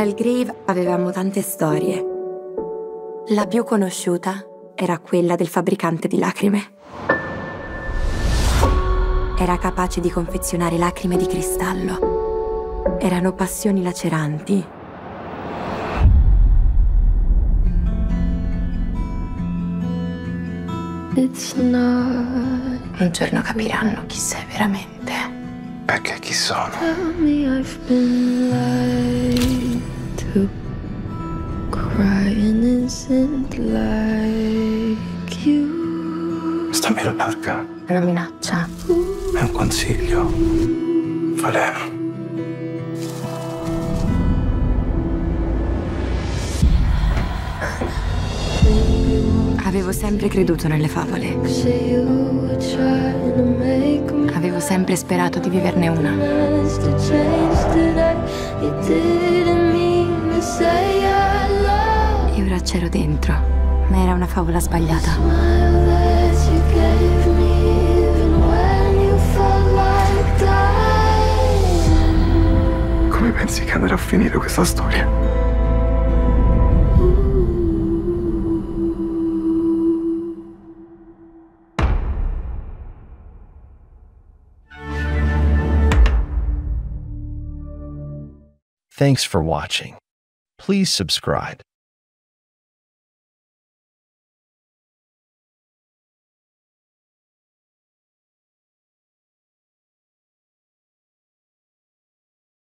Al Grave avevamo tante storie. La più conosciuta era quella del fabbricante di lacrime. Era capace di confezionare lacrime di cristallo. Erano passioni laceranti. Un giorno capiranno chi sei veramente. Perché chi sono? Stammelo larga. È una minaccia. È un consiglio. Falem. Avevo sempre creduto nelle favole. Avevo sempre sperato di viverne una. E ora c'ero dentro, ma era una favola sbagliata. Come pensi che andrà a finire questa storia? Thanks for watching. Please subscribe